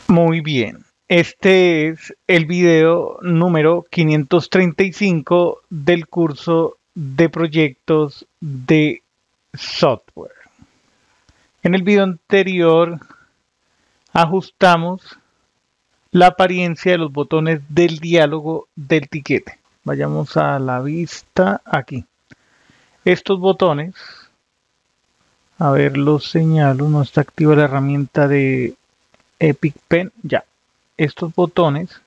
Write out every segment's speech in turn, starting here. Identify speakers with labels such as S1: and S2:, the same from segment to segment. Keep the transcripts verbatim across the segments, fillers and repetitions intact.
S1: Muy bien. Este es el video número quinientos treinta y cinco del curso de proyectos de software. En el video anterior ajustamos la apariencia de los botones del diálogo del tiquete. Vayamos a la vista aquí. Estos botones, a ver, los señalo, no está activa la herramienta de Epic Pen, ya. Estos botones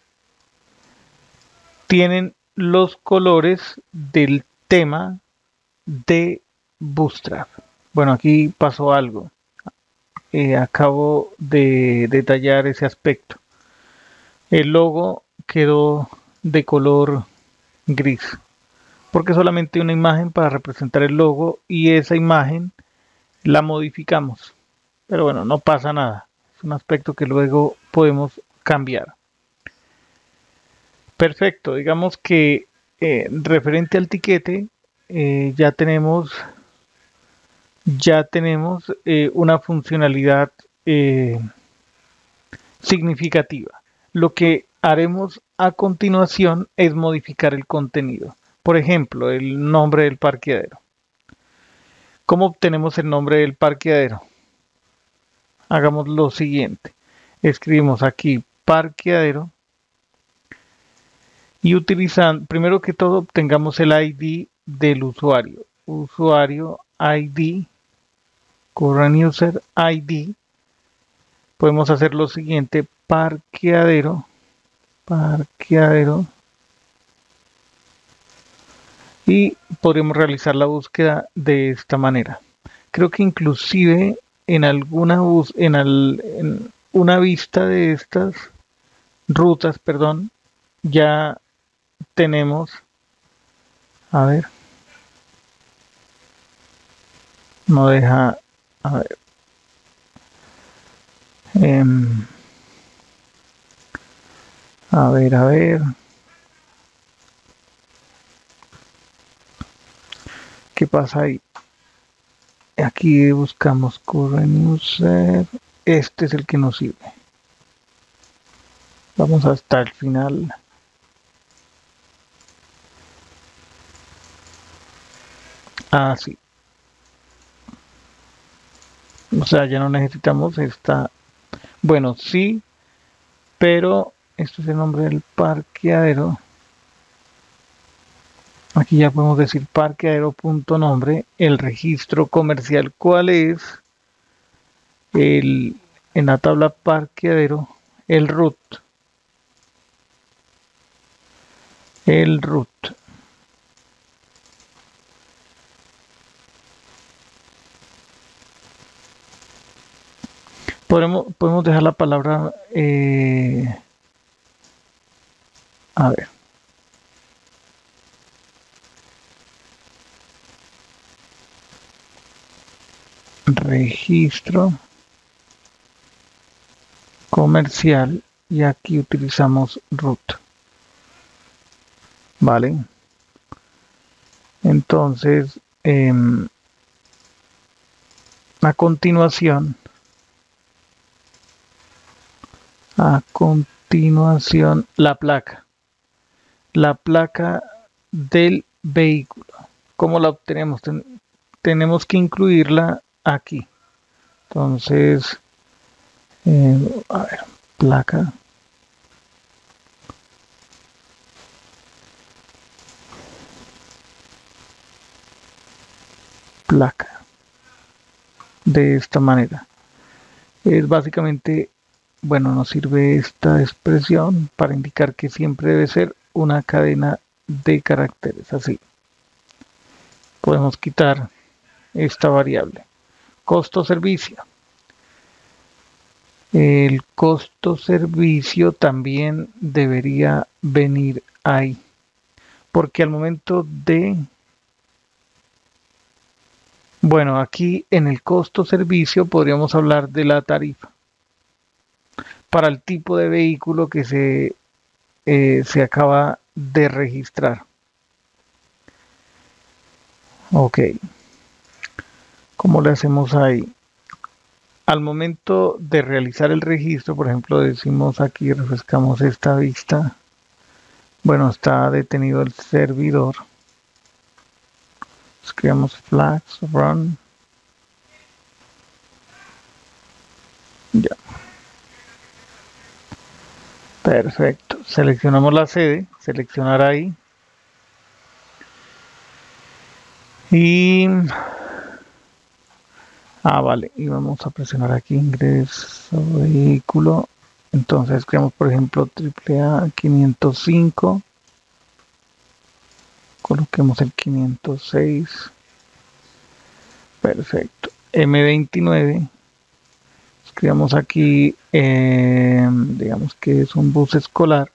S1: tienen los colores del tema de Bootstrap. Bueno, aquí pasó algo. Eh, acabo de detallar ese aspecto. El logo quedó de color gris, porque solamente una imagen para representar el logo y esa imagen la modificamos. Pero bueno, no pasa nada. Es un aspecto que luego podemos cambiar. Perfecto, digamos que eh, referente al tiquete, eh, ya tenemos, ya tenemos eh, una funcionalidad eh, significativa. Lo que haremos a continuación es modificar el contenido. Por ejemplo, el nombre del parqueadero. ¿Cómo obtenemos el nombre del parqueadero? Hagamos lo siguiente. Escribimos aquí parqueadero. Y utilizando, primero que todo, obtengamos el I D del usuario. Usuario I D, current user I D. Podemos hacer lo siguiente, parqueadero, parqueadero. Y podremos realizar la búsqueda de esta manera. Creo que inclusive en alguna bus, en, al, en una vista de estas rutas, perdón, ya tenemos, a ver, no deja, a ver, eh, a ver, a ver, ¿qué pasa ahí? Aquí buscamos current user, este es el que nos sirve. Vamos hasta el final. Ah, sí. O sea, ya no necesitamos esta. Bueno, sí, pero este es el nombre del parqueadero. Aquí ya podemos decir parqueadero.nombre, el registro comercial. ¿Cuál es? El, en la tabla parqueadero, el root. El root. Podemos, podemos dejar la palabra, eh, a ver. Registro comercial y aquí utilizamos root. Vale. Entonces, eh, a continuación, a continuación, la placa. La placa del vehículo. ¿Cómo la obtenemos? Ten, tenemos que incluirla aquí. Entonces, eh, a ver, placa. Placa. De esta manera. Es básicamente, bueno, nos sirve esta expresión para indicar que siempre debe ser una cadena de caracteres, así. Podemos quitar esta variable. Costo-servicio. El costo-servicio también debería venir ahí, porque al momento de, bueno, aquí en el costo-servicio podríamos hablar de la tarifa para el tipo de vehículo que se, eh, se acaba de registrar. Ok. ¿Cómo le hacemos ahí? Al momento de realizar el registro, por ejemplo, decimos aquí, refrescamos esta vista. Bueno, está detenido el servidor. Escribamos flags run. Ya. Perfecto. Seleccionamos la sede, seleccionar ahí. Y ah, vale, y vamos a presionar aquí ingreso vehículo. Entonces creamos, por ejemplo, triple A quinientos cinco. Coloquemos el quinientos seis. Perfecto. M veintinueve. Escribamos aquí, eh, digamos que es un bus escolar.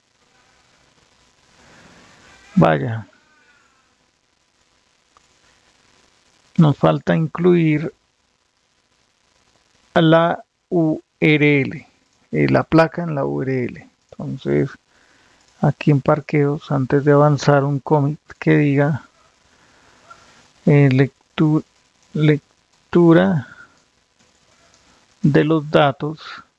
S1: Vaya. Nos falta incluir a la U R L, eh, la placa en la U R L. Entonces, aquí en parqueos, antes de avanzar, un commit que diga eh, lectura, lectura de los datos,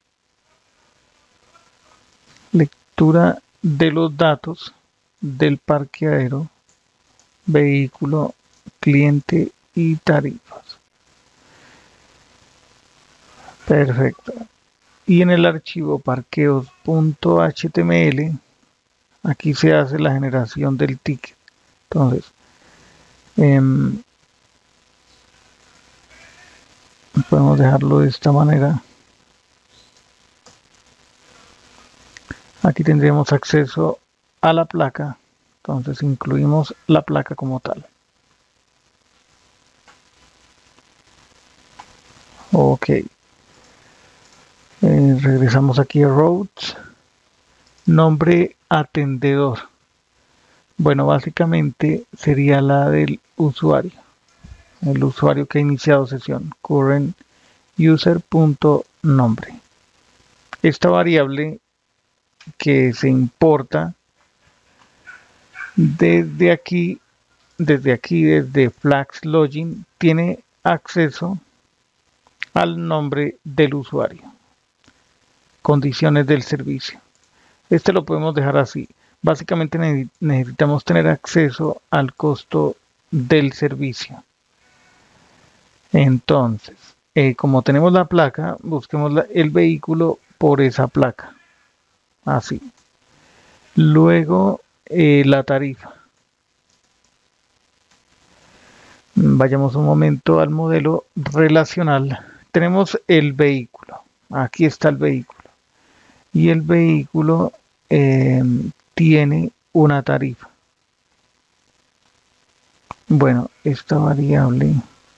S1: lectura de los datos del parqueadero, vehículo, cliente y tarifas. Perfecto. Y en el archivo parqueos.html, aquí se hace la generación del ticket. Entonces, eh, podemos dejarlo de esta manera. Aquí tendríamos acceso a la placa. Entonces incluimos la placa como tal. Ok. Eh, regresamos aquí a Routes. Nombre atendedor. Bueno, básicamente sería la del usuario. El usuario que ha iniciado sesión. Current user.nombre. Esta variable que se importa desde aquí, desde aquí, desde Flags Login, tiene acceso al nombre del usuario. Condiciones del servicio. Este lo podemos dejar así. Básicamente necesitamos tener acceso al costo del servicio. Entonces, eh, como tenemos la placa, busquemos la, el vehículo por esa placa. Así. Luego, eh, la tarifa. Vayamos un momento al modelo relacional. Tenemos el vehículo. Aquí está el vehículo. Y el vehículo eh, tiene una tarifa. Bueno, esta variable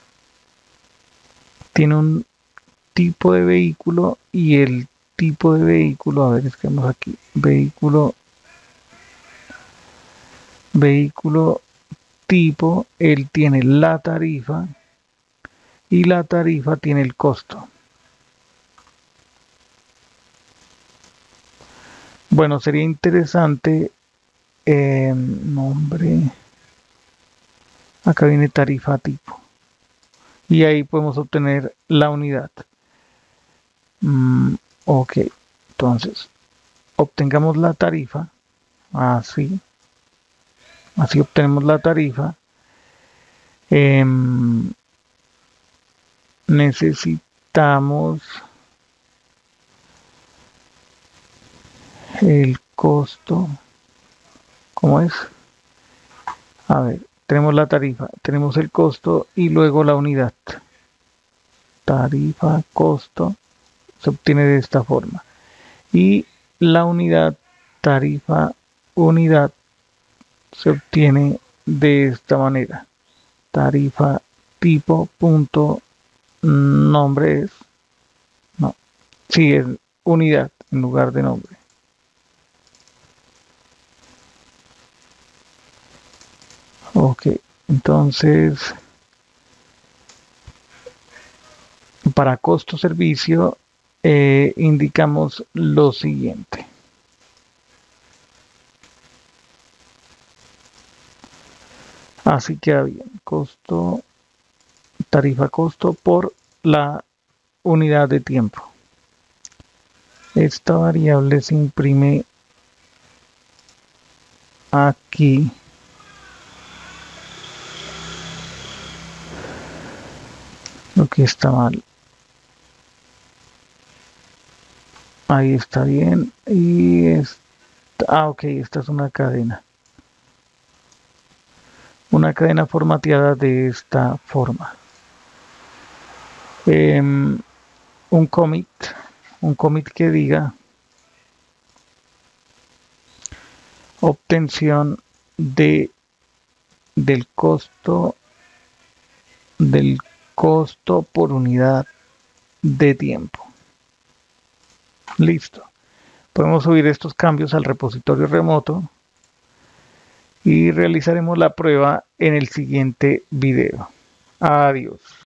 S1: tiene un tipo de vehículo y el tipo de vehículo, a ver, escribimos aquí, vehículo, vehículo tipo, él tiene la tarifa y la tarifa tiene el costo. Bueno, sería interesante, eh, nombre, acá viene tarifa tipo y ahí podemos obtener la unidad. Mm, ok, entonces obtengamos la tarifa, así, así obtenemos la tarifa. Eh, necesitamos el costo, ¿cómo es? A ver, tenemos la tarifa, tenemos el costo y luego la unidad. Tarifa, costo, se obtiene de esta forma. Y la unidad, tarifa, unidad, se obtiene de esta manera. Tarifa tipo punto nombre es, no, sí es unidad en lugar de nombre. Ok, entonces para costo servicio eh, indicamos lo siguiente. Así queda bien. Costo, tarifa costo por la unidad de tiempo. Esta variable se imprime aquí. Lo que está mal. Ahí está bien. Y esta, ah, ok, esta es una cadena. Una cadena formateada de esta forma. Eh, un commit, un commit que diga obtención de del costo del costo por unidad de tiempo. Listo. Podemos subir estos cambios al repositorio remoto y realizaremos la prueba en el siguiente video. Adiós.